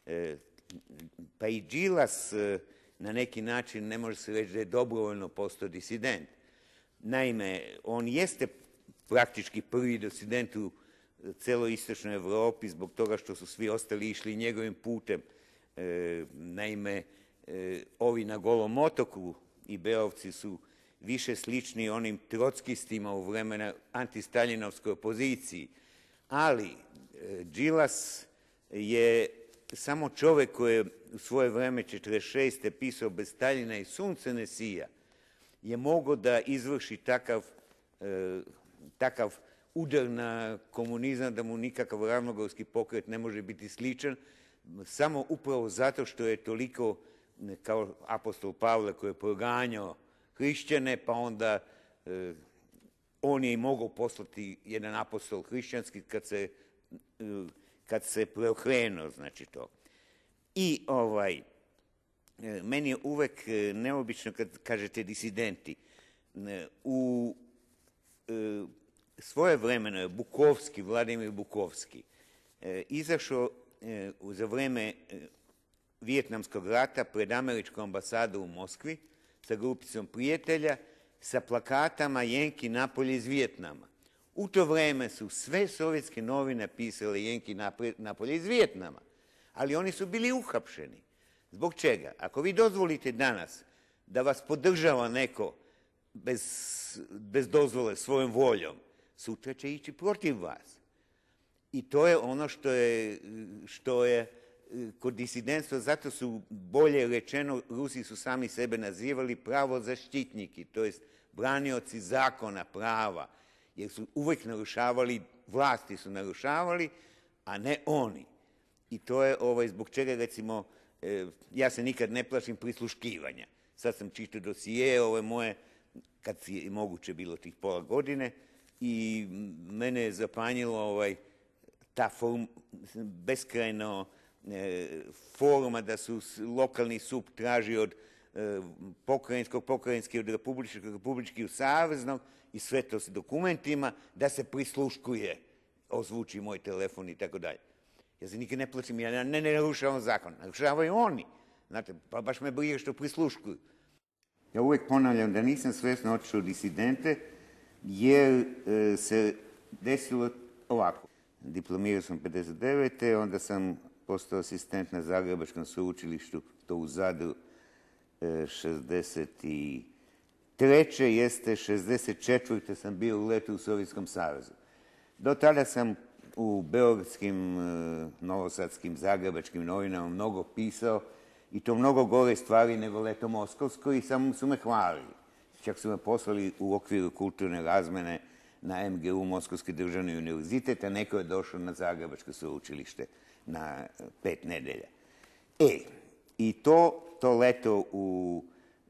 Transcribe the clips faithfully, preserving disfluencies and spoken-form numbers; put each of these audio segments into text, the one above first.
Pa i Đilas na neki način ne može se reći da je dobrovoljno postao disident. Naime, on jeste praktički prvi disident u celoj istočnoj Evropi zbog toga što su svi ostali išli njegovim putem. Naime, ovi na Golom otoku i Beovci su više slični onim trockistima u vremena antistaljinovskoj opoziciji. Ali Đilas je samo čovek koji je u svoje vreme četrdeset šeste pisao bez Staljina i sunce ne sija, je mogao da izvrši takav, takav udar na komunizam da mu nikakav ravnogorski pokret ne može biti sličan, samo upravo zato što je toliko, kao apostol Pavle koji je proganjao hrišćane, pa onda on je i mogao poslati jedan apostol hrišćanski kad se, kad se preokrenuo, znači to. I ovaj, meni je uvek neobično kad kažete disidenti. U svoje vremeno je Bukovski, Vladimir Bukovski, izašao za vreme Vijetnamskog rata pred američku ambasadu u Moskvi sa grupicom prijatelja sa plakatama Jenki napolje iz Vijetnama. U to vreme su sve sovjetske novine pisale Jenki napolje iz Vijetnama, ali oni su bili uhapšeni. Zbog čega? Ako vi dozvolite danas da vas podržava neko bez, bez dozvole svojom voljom, sutra će ići protiv vas. I to je ono što je, što je kod disidentstva, zato su bolje rečeno, Rusi su sami sebe nazivali pravozaštitniki, to jest branioci zakona, prava, jer su uvek narušavali, vlasti su narušavali, a ne oni. I to je ovaj, zbog čega, recimo, ja se nikad ne plašim prisluškivanja. Sad sam čitao dosije, ove moje, kad je moguće bilo tih pola godine, i mene je zapanjilo ovaj, ta form, beskrajno foruma da su lokalni sub traži od pokrajinskog, pokrajinski od republičkog, republički u saveznog i sve to s dokumentima, da se prisluškuje, ozvuči moj telefon i tako dalje. Ja se nikad ne plaćim, ja ne narušavam zakon, narušavaju oni. Znate, pa baš me briga što prisluškuju. Ja uvek ponavljam da nisam svesno otišao u disidente, jer se desilo ovako. Diplomirao sam pedeset devete onda sam postao asistent na Zagrebačkom sveučilištu, to u Zadru, šezdeset treće jeste, šezdeset četvrte sam bio u letu u Sovjetskom savezu. Do tada sam u beogradskim, novosadskim, zagrebačkim novinama mnogo pisao i to mnogo gore stvari nego Leto moskovsko i samo su me hvalili. Čak su me poslali u okviru kulturne razmene na em ge u, Moskovski državni univerzitet, a neko je došao na Zagrebačko sveučilište na pet nedelja. E, i to, to leto u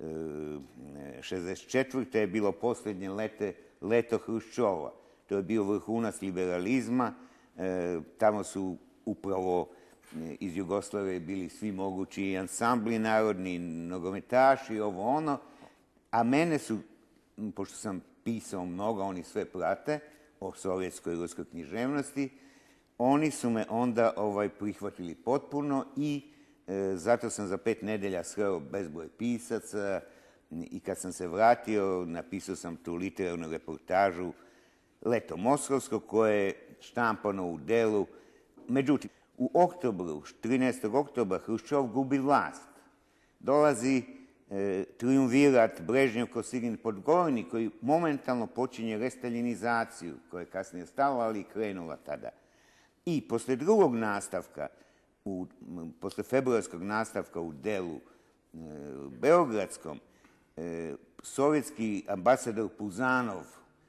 šezdeset četvrte je bilo posljednje lete, leto Hruščova. To je bio vrhunac liberalizma. Tamo su upravo iz Jugoslavije bili svi mogući ansambli narodni, nogometaši, ovo ono. A mene su, pošto sam pisao mnogo, oni sve prate, o sovjetskoj i ruskoj književnosti, oni su me onda ovaj, prihvatili potpuno i e, zato sam za pet nedelja sreo bezbroj pisaca i kad sam se vratio, napisao sam tu literarnu reportažu Leto moskovsko, koje je štampano u delu. Međutim, u oktobru, trinaestog oktobra, Hruščov gubi vlast. Dolazi e, triumvirat Brežnjev, Kosigin, Podgorni, koji momentalno počinje restaljinizaciju, koja je kasnije stala, ali i krenula tada. I posle drugog nastavka, u, posle februarskog nastavka u delu e, beogradskom, e, sovjetski ambasador Puzanov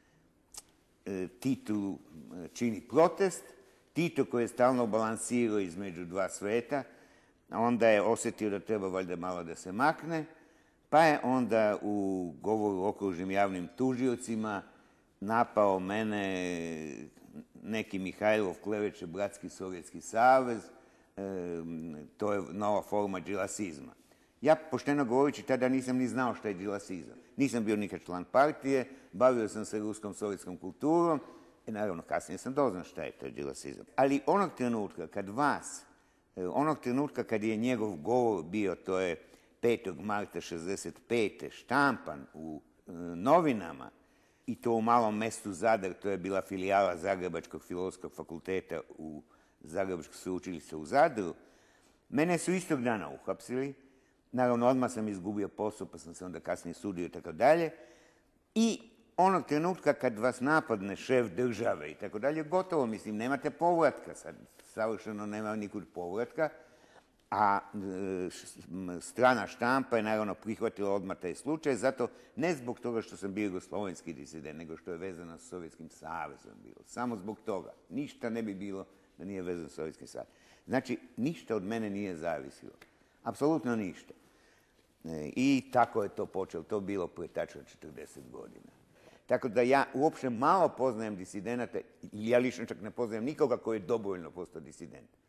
e, Titu čini protest. Tito koji je stalno balansirao između dva sveta, onda je osetio da treba valjda malo da se makne, pa je onda u govoru okružnim javnim tužiocima napao mene neki Mihajlov kleveće Bratski Sovjetski savez, e, to je nova forma džilasizma. Ja, pošteno govoreći, tada nisam ni znao šta je džilasizam. Nisam bio nikad član partije, bavio sam se ruskom sovjetskom kulturom, i naravno kasnije sam doznao šta je to džilasizam. Ali onog trenutka kad vas Onog trenutka kad je njegov govor bio, to je petog marta šezdeset pete štampan u novinama, i to u malom mestu Zadar, to je bila filijala Zagrebačkog filozofskog fakulteta u Zagrebačkog sveučilišta u Zadru, mene su istog dana uhapsili. Naravno, odmah sam izgubio posao, pa sam se onda kasnije sudio i tako dalje. I onog trenutka kad vas napadne šef države i tako dalje, gotovo, mislim, nemate povratka sad. Savršeno nema nikud povratka. A strana štampa je naravno prihvatila odmah taj slučaj, zato ne zbog toga što sam bio jugoslovenski disident, nego što je vezano s Sovjetskim savezom bilo. Samo zbog toga. Ništa ne bi bilo da nije vezano s Sovjetskim savezom. Znači, ništa od mene nije zavisilo. Apsolutno ništa. I tako je to počelo. To bilo prije tačno četrdeset godina. Tako da ja uopšte malo poznajem disidenata, ja lično čak ne poznajem nikoga koji je dobrovoljno postao disident.